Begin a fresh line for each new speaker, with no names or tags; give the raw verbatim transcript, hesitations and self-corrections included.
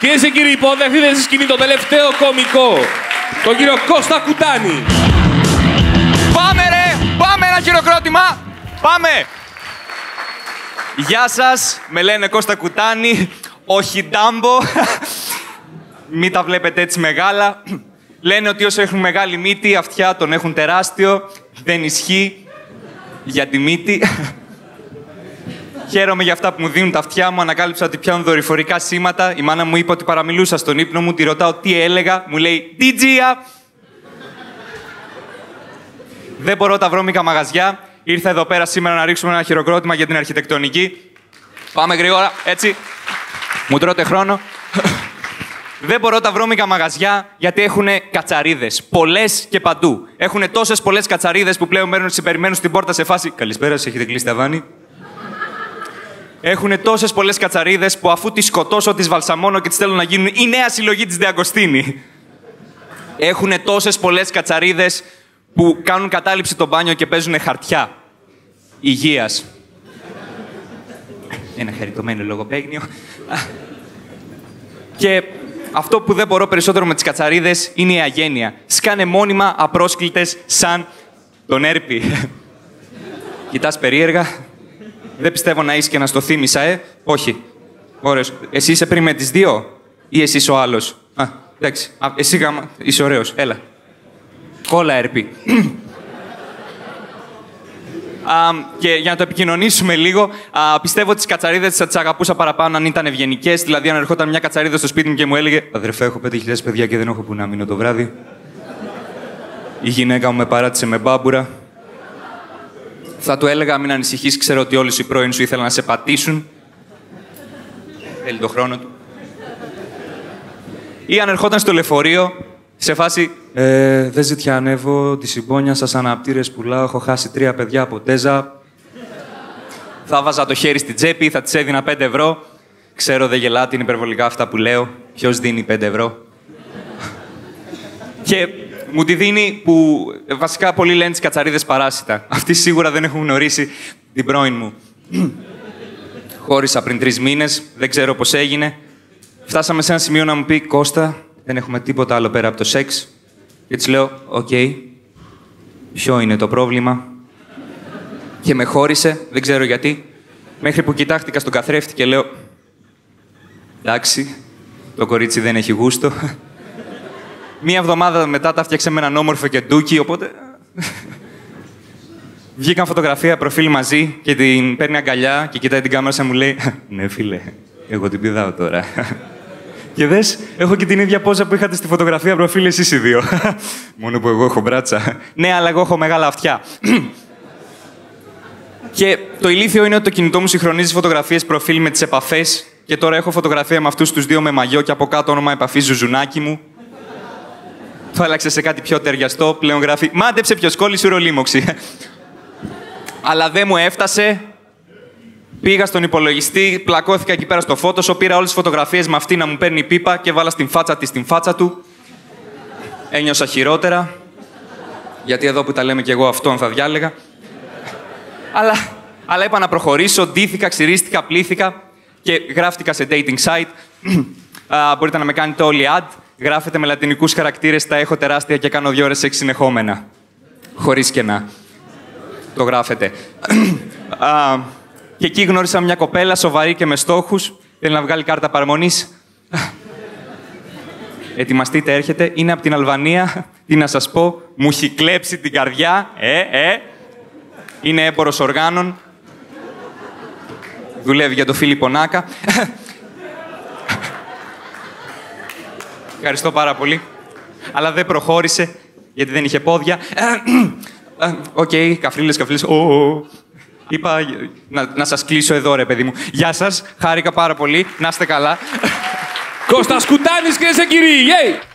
Κυρίες και κύριοι, υποδεχτείτε στη σκηνή το τελευταίο κωμικό, τον κύριο Κώστα Κουτάνη.
Πάμε ρε! Πάμε ένα χειροκρότημα! Πάμε! Γεια σας, με λένε Κώστα Κουτάνη, όχι Ντάμπο. Μην τα βλέπετε έτσι μεγάλα. Λένε ότι όσοι έχουν μεγάλη μύτη, αυτιά τον έχουν τεράστιο. Δεν ισχύει για τη μύτη. Χαίρομαι για αυτά που μου δίνουν τα αυτιά μου. Ανακάλυψα ότι πιάνουν δορυφορικά σήματα. Η μάνα μου είπε ότι παραμιλούσα στον ύπνο μου. Τη ρωτάω τι έλεγα. Μου λέει «Τιτζία». Δεν μπορώ τα βρώμικα μαγαζιά. Ήρθα εδώ πέρα σήμερα να ρίξουμε ένα χειροκρότημα για την αρχιτεκτονική. Πάμε γρήγορα, έτσι. Μου τρώτε χρόνο. Δεν μπορώ τα βρώμικα μαγαζιά γιατί έχουν κατσαρίδες. Πολλές και παντού. Έχουν τόσες πολλές κατσαρίδες που πλέον μένουν περιμένουν στην πόρτα σε φάση «Καλησπέρα, σας έχετε κλείσει ταβάνι». Έχουν τόσες πολλές κατσαρίδες που αφού τις σκοτώσω, τις βαλσαμώνω και τις θέλω να γίνουν η νέα συλλογή της Δεαγκοστίνη. Έχουν τόσες πολλές κατσαρίδες που κάνουν κατάληψη το μπάνιο και παίζουν χαρτιά υγείας. Ένα χαριτωμένο λογοπαίγνιο. Και αυτό που δεν μπορώ περισσότερο με τις κατσαρίδες είναι η αγένεια. Σκάνε μόνιμα απρόσκλητες σαν τον Έρπη. Κοιτάς περίεργα. Δεν πιστεύω να είσαι και να στο θύμισα, ε. Όχι. Ωραίος. Εσύ είσαι πριν με τις δύο ή εσύ είσαι ο άλλος? Α, εντάξει. Α, εσύ γάμα. Είσαι ωραίος. Έλα. Κόλλα, Έρπη. Α, και για να το επικοινωνήσουμε λίγο, α, πιστεύω ότι τις κατσαρίδες θα τις αγαπούσα παραπάνω αν ήταν ευγενικές. Δηλαδή, αν ερχόταν μια κατσαρίδα στο σπίτι μου και μου έλεγε «Αδερφέ, έχω πέντε χιλιάδες παιδιά και δεν έχω που να μείνω το βράδυ. Η γυναίκα μου με παράτησε με μπάμπουρα». Θα του έλεγα «Μην ανησυχείς, ξέρω ότι όλοι οι πρώην σου ήθελαν να σε πατήσουν». Θέλει το χρόνο του. Ή αν ερχόταν στο λεωφορείο, σε φάση ε, «Δεν ζητιανεύω, τη συμπόνια σας αναπτήρες πουλάω, έχω χάσει τρία παιδιά από τέζα». Θα βάζα το χέρι στην τσέπη, θα της έδινα πέντε ευρώ. Ξέρω, δεν γελάτε, είναι υπερβολικά αυτά που λέω. Ποιος δίνει πέντε ευρώ? Και μου τη δίνει που βασικά πολλοί λένε τις κατσαρίδες παράσιτα. Αυτοί σίγουρα δεν έχουν γνωρίσει την πρώην μου. Χώρισα πριν τρεις μήνες, δεν ξέρω πώς έγινε. Φτάσαμε σε ένα σημείο να μου πει «Κώστα, δεν έχουμε τίποτα άλλο πέρα από το σεξ». Και της λέω «Οκ, okay. Ποιο είναι το πρόβλημα?» Και με χώρισε, δεν ξέρω γιατί. Μέχρι που κοιτάχτηκα στον καθρέφτη και λέω «Εντάξει, το κορίτσι δεν έχει γούστο». Μία εβδομάδα μετά τα φτιάξε με έναν όμορφο και ντούκι, οπότε... Βγήκαν φωτογραφία, προφίλ μαζί και την παίρνει αγκαλιά και κοιτάει την κάμερα και μου λέει «Ναι, φίλε, εγώ την πηδάω τώρα». Και δες, έχω και την ίδια πόζα που είχατε στη φωτογραφία προφίλ εσείς οι δύο. Μόνο που εγώ έχω μπράτσα. Ναι, αλλά εγώ έχω μεγάλα αυτιά. Και το ηλίθιο είναι ότι το κινητό μου συγχρονίζει φωτογραφίες προφίλ με τις επαφές και τώρα έχω φωτογραφία με αυτούς τους δύο με μαγιό και από κάτω όνομα επαφής Ζουζουνάκι μου. Το άλλαξε σε κάτι πιο ταιριαστό, πλέον γράφει «Μάντεψε ποιος κόλλησε ουρολίμωξη». Αλλά δεν μου έφτασε. Πήγα στον υπολογιστή, πλακώθηκα εκεί πέρα στο Photoshop, πήρα όλες τις φωτογραφίες με αυτή να μου παίρνει πίπα και βάλα στην φάτσα της την φάτσα του. Ένιωσα χειρότερα. Γιατί εδώ που τα λέμε κι εγώ αυτόν θα διάλεγα. Αλλά, αλλά είπα να προχωρήσω, ντύθηκα, ξυρίστηκα, πλήθηκα και γράφτηκα σε dating site. Α, μπορείτε να με κάνετε όλοι ad. Γράφετε με λατινικούς χαρακτήρες, τα έχω τεράστια και κάνω δύο ώρες σεξ συνεχόμενα. Χωρίς κενά. Το γράφετε. Α, και εκεί γνώρισα μια κοπέλα σοβαρή και με στόχους. Θέλει να βγάλει κάρτα παραμονής. Ετοιμαστείτε, έρχεται. Είναι από την Αλβανία. Τι να σας πω. Μου έχει κλέψει την καρδιά. Ε, ε. Είναι έμπορος οργάνων. Δουλεύει για το Φίλιππο Νάκα. Ευχαριστώ πάρα πολύ. Αλλά δεν προχώρησε, γιατί δεν είχε πόδια. Οκ, okay, καφρίλες, καφρίλες. Oh. Είπα να, να σας κλείσω εδώ, ρε παιδί μου. Γεια σας, χάρηκα πάρα πολύ. Να είστε καλά.
Κώστας Κουτάνης, κυρίες και κύριοι.